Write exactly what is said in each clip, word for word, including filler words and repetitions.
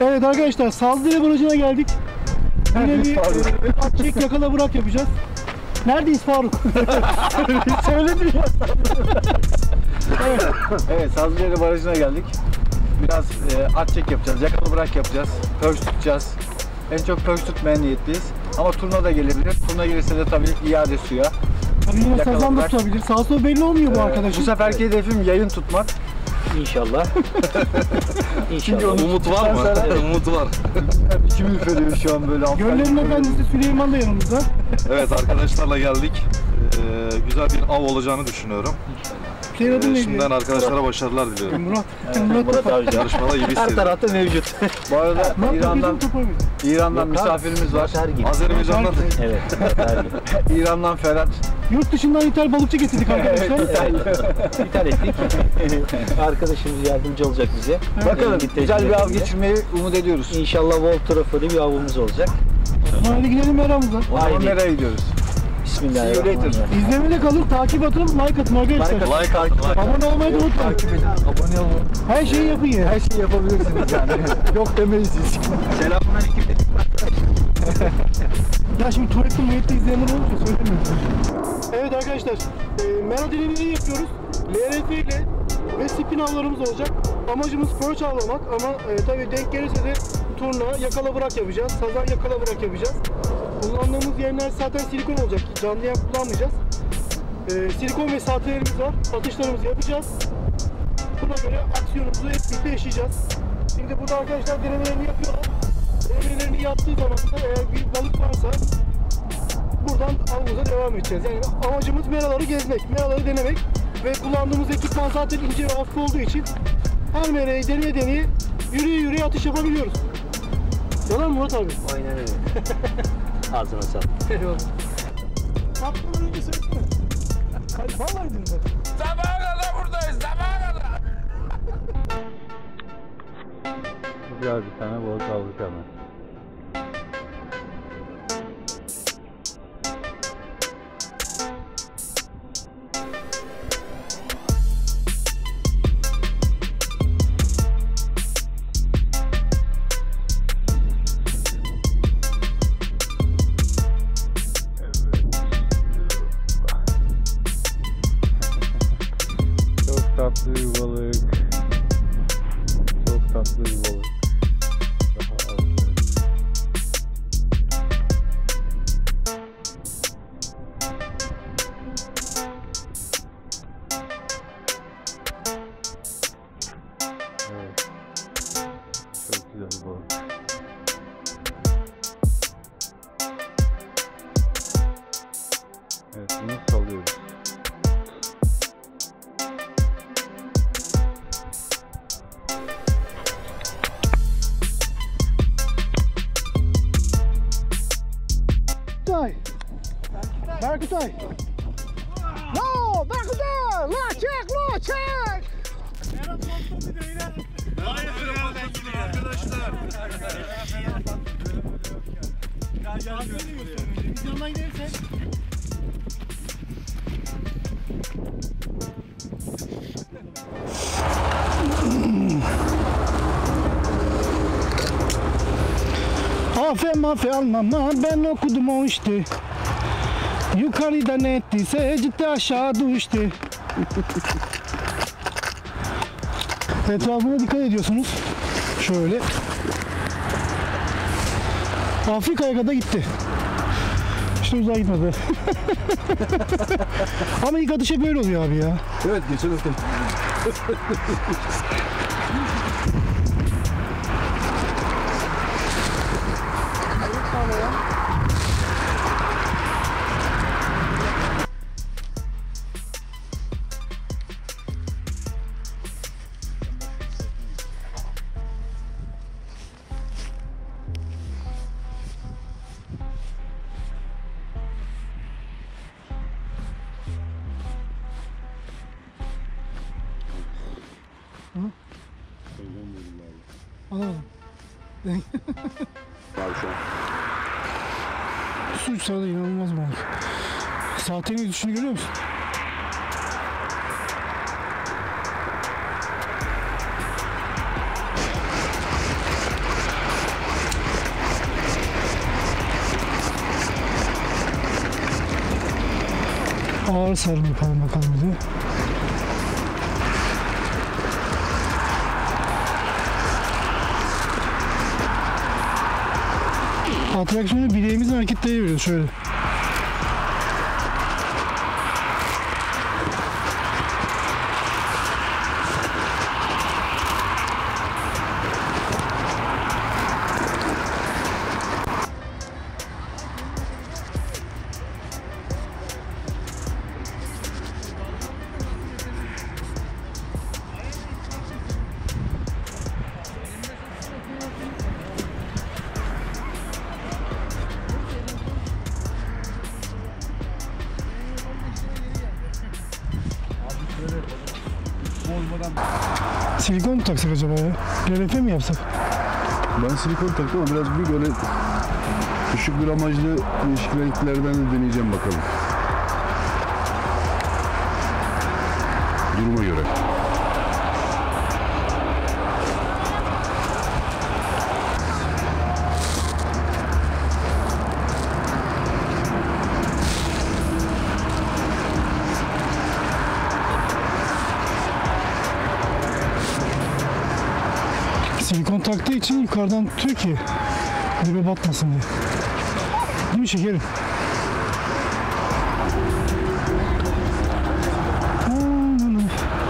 Evet arkadaşlar, Sazlıdere Barajı'na geldik. Yine bir atçek yakala bırak yapacağız. Neredeyiz Faruk? Söyledim ya. Evet, evet Sazlıdere Barajı'na geldik. Biraz e, atçek yapacağız, yakala bırak yapacağız, pörç tutacağız. En çok pörç tutmaya niyetliyiz. Ama turna da gelebilir. Turna gelirse de tabii iade suya. Tabii yine sazan da tutabilir. Sağ sol belli olmuyor bu Ee, arkadaşın. Bu seferki hedefim yayın tutmak. İnşallah. İnşallah. Umut var mı? Umut var. İçim ürperiyor şu an böyle. Göllerin Efendisi Süleyman da yanımızda. Evet, arkadaşlarla geldik. Ee, güzel bir av olacağını düşünüyorum. Senin adın Ee, neydi? şimdiden arkadaşlara başarılar diliyorum. Murat. Evet, Murat Murat Topal. Avcı. Yarışmada iyi bir Her tarafta mevcut. Bu arada Murat İran'dan Topal mıydı? İran'dan Yok abi, misafirimiz var. Her gibi. Azerbaycan'dan Evet. Her gibi. İran'dan Ferhat. Yurt dışından ithal balıkçı getirdik arkadaşlar. İthal ettik. Arkadaşımız yardımcı olacak bize. Bakalım Ee, güzel bir av tecrübesiyle. geçirmeyi umut ediyoruz. İnşallah bol trafolu bir avımız olacak. Hadi gidelim meramıza. O zaman Haydi. nereye gidiyoruz? Bismillahirrahmanirrahim. İzlemede kalın, takip atın, like atın arkadaşlar. Like, like at, like. Abone olmayı da unutmayın. Takip edin, abone olun. Her şeyi yapın ya. Her şeyi yapabilirsiniz yani. Yok demeyiz hiç. Selamünaleyküm. Ya şimdi tuvalette muvalette izleyenler olunca söylemiyorum. Evet arkadaşlar, e, mera denemeleri yapıyoruz. L R F ile ve spin avlarımız olacak. Amacımız perch avlamak ama e, tabii denk gelirse de turna, yakala bırak yapacağız. Sazan yakala bırak yapacağız. Kullandığımız yemler zaten silikon olacak. Canlı yem kullanmayacağız. E, silikon ve sahtelerimiz var. Atışlarımızı yapacağız. Buna göre aksiyonumuzu hep birlikte yaşayacağız. Şimdi burada arkadaşlar denemelerini yapıyorlar. Denemelerini yaptığı zaman da eğer bir balık varsa buradan avımıza devam edeceğiz. Yani amacımız meraları gezmek, meraları denemek ve kullandığımız ekipman zaten ince ve hafif olduğu için her merayı deneye deneye yürüye yürüye atış yapabiliyoruz. Yalan mı Murat abi? Aynen öyle. Ağzına sağlık. Eyvallah. Kaptan önce söylesene. Vallahi dedim ben. Sabaha kadar buradayız, sabaha kadar. Güzel bir tane balık aldık hemen. Çok tatlı bir balık. Çok tatlı bir balık. Daha altı. Evet. Çok güzel bir balık. Evet, bunu salıyoruz. Berkutay. Berkutay. No, Berkutay. La çek, la çek. Biz yanına gidersek. Afe mafe almama ben okudum o işte. Yukarıdan ettiyse ciddi aşağı düştü. Etrafına dikkat ediyorsunuz. Şöyle. Afrika'ya kadar gitti. İşte uzağa gitmedi. Ama ilk atış hep böyle oluyor abi ya. Evet, geçen hafta. Anladım. Su uçsa da inanılmaz balık. Saatin düşüşünü görüyor musun? Ağır sarım yapalım bakalım bize. Atraksiyonu bileğimizin hareketleri veriyoruz şöyle. Silikon mu taksak acaba ya? L R F mi yapsak? Ben silikon taktım ama biraz bir böyle düşük gramajlı değişik renklerden de deneyeceğim bakalım. Duruma göre. Silikon taktığı için yukarıdan tutuyor ki dibe batmasın diye. Değil mi şekerim? Aynen.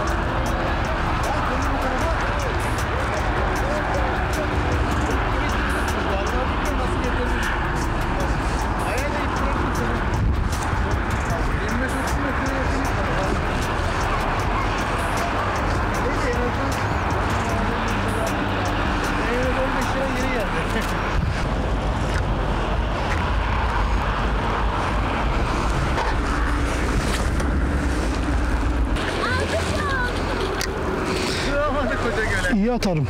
İyi atarım.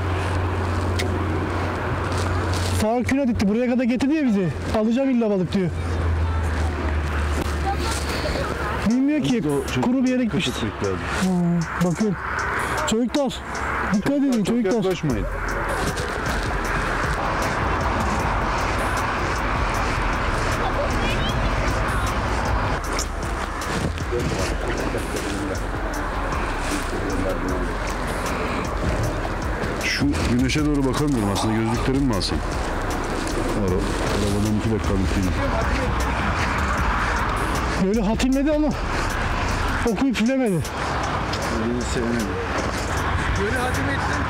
Faruk inat etti. Buraya kadar getirdi ya bizi. Alacağım illa balık diyor. Bilmiyor ki. Kuru bir yere gitmişti. Ha, bakın. Çocuklar. Dikkat edin Çok çocuklar. yaklaşmayın. Şu güneşe doğru bakamıyorum aslında, gözlüklerimi mi alsam? Ara, arabadan iki dakika biteyim. Böyle hatimledi ama okuyup üflemedi. Beni sevmedi. Böyle hatim ettin.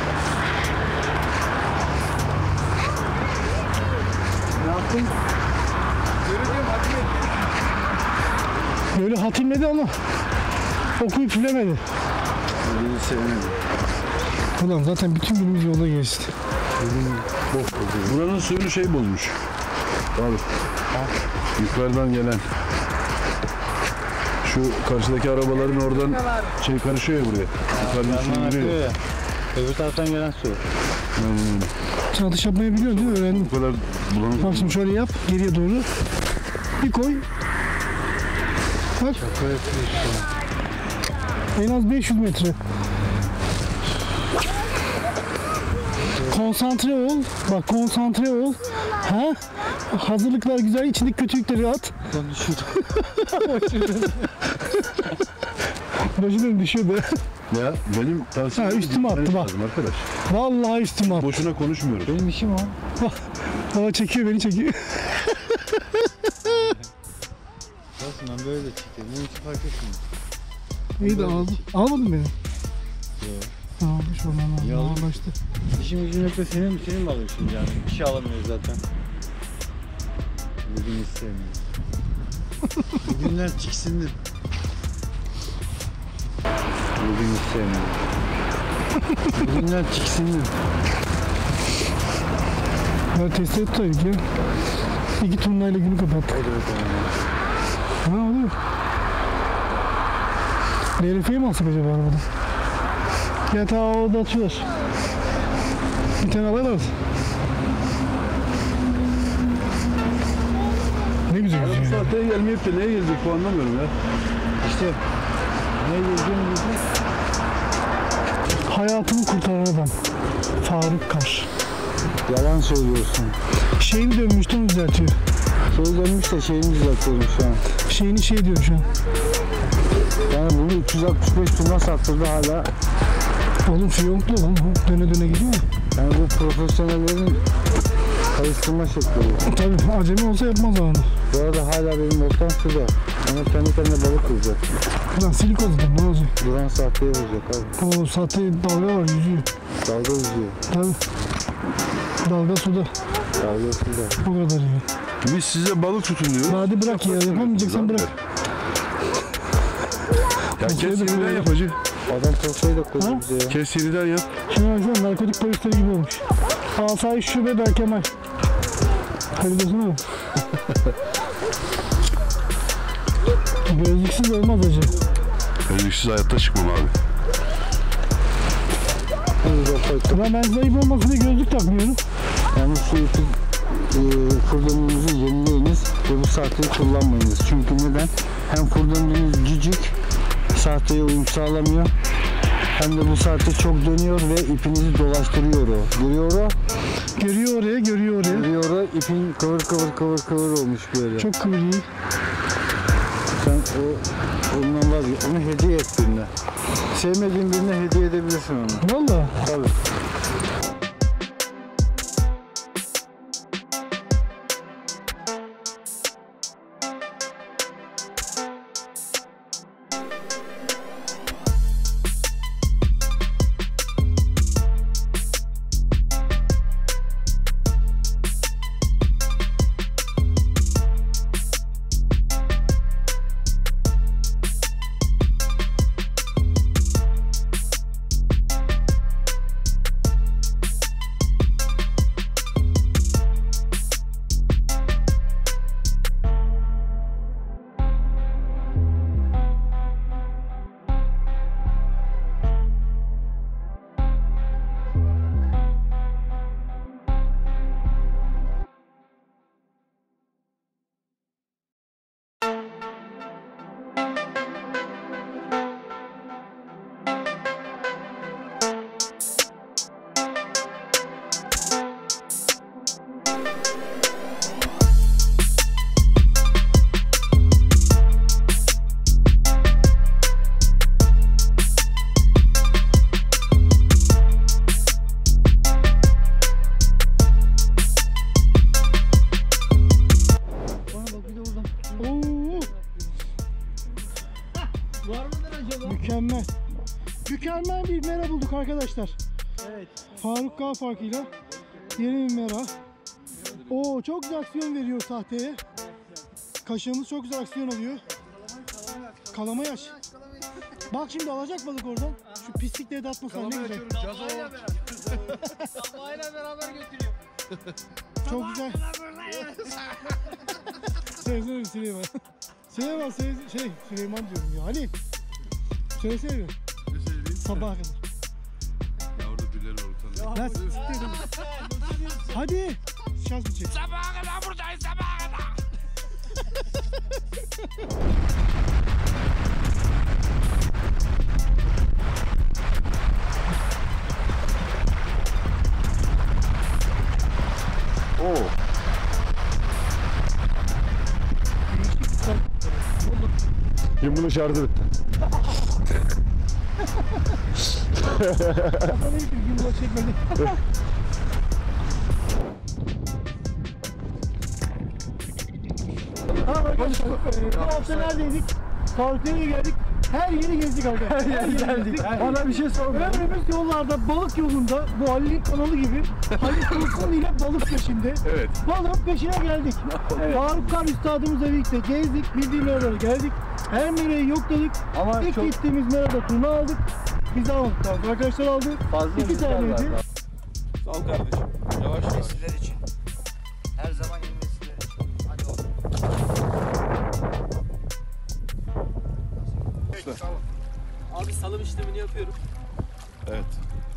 Ne yaptın? Göreceğim hatim ettin. Böyle hatimledi ama okuyup üflemedi. Beni sevmedi. Ulan zaten bütün günümüz yolda geçti. Buranın suyunu şey bulmuş. Abi. Yukarıdan gelen. Şu karşıdaki arabaların oradan şey karışıyor ya buraya. Yukarıdan su giriyor ya. Öbür taraftan gelen su. Hmm, Sen atış yapmayı biliyorsun değil mi? Öğrendim. bu kadar bulanık. Bak şimdi şöyle yap, geriye doğru. Bir koy. Bak. En az beş yüz metre. Konsantre ol. Bak konsantre ol. Ha? Hazırlıklar güzel. İçindeki kötülükleri at. Başından düşüyordu. Ya benim tavsiyem Ha, üstüme attı bak. arkadaş. Vallahi üstüme attı. Boşuna konuşmuyoruz. Benim işim o. Baba çekiyor, beni çekiyor. Nasıl ben böyle çekiyorum. Benim hiç fark etmiyor. İyi de aldım. Almadın beni. Yok. Almış ondan İyi aldım. aldım. Başta. İşim gücün hep de senin mi senin mi alıyorsun yani? Bir şey alamıyoruz zaten. Bugün istemiyorum. Bugünler tiksindim. Bugün istemiyorum. Bugünler tiksindim. Ben testi tutaydık ya. İki turnayla günü kapattık. Hadi bakalım. Ha oluyor. L R F'yi mi alsak acaba arabada? Yatağı orada atıyorlar. Bir tane alırlar. Ne güzel Bu gidiyor. saatte gelmeyip de neye gelecek bu anlamıyorum ya. İşte ne yiyeceğim bildim. Hayatımı kurtaran adam. Faruk Kar. Yalan söylüyorsun. Şeyini dönmüştüm düzeltiyor. Şey dönmüş de şeyini düzeltiyorum şu an. Şeyini şey diyor şu an. Yani bunu üç yüz altmış beş turna sattırdı hala. Oğlum fiyonklu lan bu. Döne döne gidiyor ya. Yani bu profesyonellerin karıştırma şekli bu. Tabii acemi olsa yapmaz onu. Bu arada hala benim oltam şurada. Ama kendi kendine balık vuracak. Lan silikon zaten ne olacak? Duran sahteye vuracak abi. O sahte dalga var yüzüyor. Dalga yüzüyor. Tabii. Dalga suda. Dalga suda. O kadar ya. Biz size balık tutun diyoruz. Hadi bırak ya. Yapamayacaksan bırak. Ya kes yeniden yap hacı. Adam tosayı da koydu Ha? bize ya. Kes yeniden yap. Şimdi baksana narkotik polisleri gibi olmuş. Asayiş Şube Berkemal. Hadi diyorsun abi. Gözlüksüz olmaz hacı. Gözlüksüz hayatta çıkmam abi. Ulan ben zayıf olmasın diye gözlük takmıyorum. Yalnız şu ipi e, fırdanınızı yenileyiniz ve bu sahteyi kullanmayınız. Çünkü neden? Hem fırdanınız cücük, sahteye uyum sağlamıyor. Hem de bu sahte çok dönüyor ve ipinizi dolaştırıyor o. Görüyor o, Görüyor oraya, görüyor oraya. görüyor o. İpin kıvır kıvır kıvır kıvır olmuş böyle. Çok kıvırıyor. Sen o, ondan vazgeç. Onu hediye et birine. Sevmediğin birine hediye edebilirsin onu. Valla. Tabii. Mükemmel. Mükemmel bir mera bulduk arkadaşlar. Evet. Faruk K farkıyla yeni bir mera. Oo çok güzel aksiyon veriyor sahteye. Kaşığımız çok güzel aksiyon alıyor. Kalama yaş. Bak şimdi alacak balık oradan. Şu pislikleri de atmasın ne güzel. Sabahıyla beraber götürüyor. Çok güzel. Söylesene bir Süleyman. Süleyman söyle, şey Süleyman diyorum ya Ali. Söylesene bir. Ne söyleyeyim? Sabaha kadar. Ya orada birileri var utanıyor. Lan siktir. Hadi. Şans bir çek. Sabaha kadar buradayız, sabaha kadar. Oo. Kim bunu şarjı bitti? Kafana gidiyor. Gün boş çekmedi. Ha arkadaşlar. Bu hafta neredeydik? Tarıklı'ya geldik. Her yeri gezdik arkadaşlar. Her yeri geldik. Bana bir şey sorma. Ömrümüz yollarda, balık yolunda, bu Halil'in kanalı gibi Halil Olsun ile balık peşinde. Evet. Balığın peşine geldik. Faruk Kar üstadımızla birlikte gezdik, bildiğim meralara geldik. Her merayı yokladık. Ama İlk çok gittiğimiz merada turna aldık. Biz almadık abi. Arkadaşlar aldı. fazla İki rüzgar var. taneydi. Sağ ol kardeşim. Yavaş yavaş. Nesiller için. Her zaman yeni nesiller için. Hadi oğlum. Abi salım işlemini yapıyorum. Evet.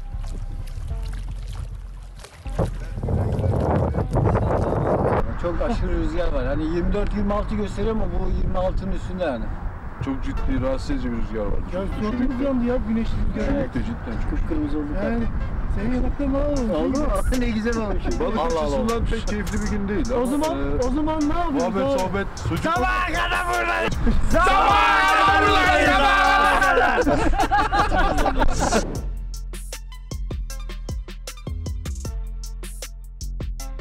Çok aşırı rüzgar var. Hani yirmi dört yirmi altı gösteriyor ama bu yirmi altının üstünde yani. Çok ciddi, rahatsız edici bir rüzgar var. Ya suratımız yandı ya güneşli rüzgarı. Evet. Cidden, cidden çok. Kıpkırmızı olduk. Yani Senin yanaklarını alalım. Oldu mu? Ne güzel olmuş. Balık açısından pek keyifli bir gün değil. O zaman, o zaman ne yapıyoruz? Muhabbet, abi? sohbet, sucuk. Sabaha kadar buradayız. Sabaha kadar buradayız. Sabaha kadar.